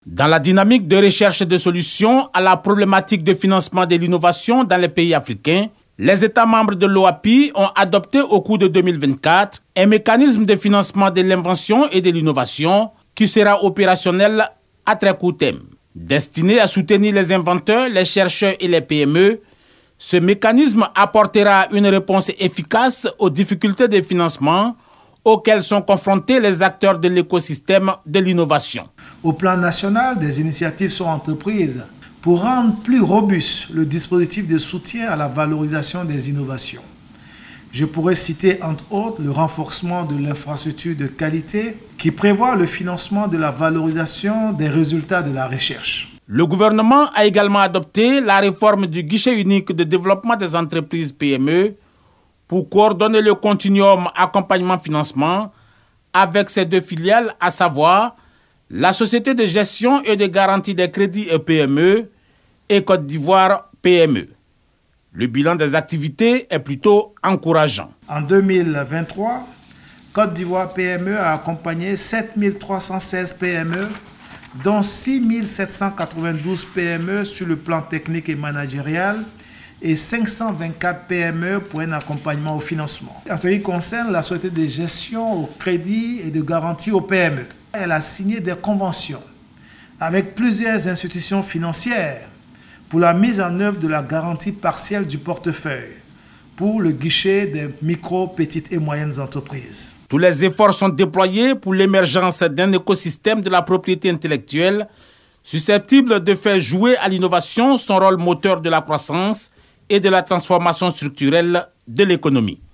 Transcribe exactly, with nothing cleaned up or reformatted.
Dans la dynamique de recherche de solutions à la problématique de financement de l'innovation dans les pays africains, les États membres de l'O A P I ont adopté au cours de deux mille vingt-quatre un mécanisme de financement de l'invention et de l'innovation qui sera opérationnel à très court terme. Destiné à soutenir les inventeurs, les chercheurs et les P M E, ce mécanisme apportera une réponse efficace aux difficultés de financement auxquelles sont confrontés les acteurs de l'écosystème de l'innovation. Au plan national, des initiatives sont entreprises pour rendre plus robuste le dispositif de soutien à la valorisation des innovations. Je pourrais citer entre autres le renforcement de l'infrastructure de qualité qui prévoit le financement de la valorisation des résultats de la recherche. Le gouvernement a également adopté la réforme du guichet unique de développement des entreprises P M E pour coordonner le continuum accompagnement-financement avec ses deux filiales, à savoir la Société de gestion et de garantie des crédits et P M E et Côte d'Ivoire P M E. Le bilan des activités est plutôt encourageant. En deux mille vingt-trois, Côte d'Ivoire P M E a accompagné sept mille trois cent seize P M E, dont six mille sept cent quatre-vingt-douze P M E sur le plan technique et managérial et cinq cent vingt-quatre P M E pour un accompagnement au financement. En ce qui concerne la société de gestion au crédit et de garantie au P M E, elle a signé des conventions avec plusieurs institutions financières pour la mise en œuvre de la garantie partielle du portefeuille pour le guichet des micro, petites et moyennes entreprises. Tous les efforts sont déployés pour l'émergence d'un écosystème de la propriété intellectuelle susceptible de faire jouer à l'innovation son rôle moteur de la croissance et de la transformation structurelle de l'économie.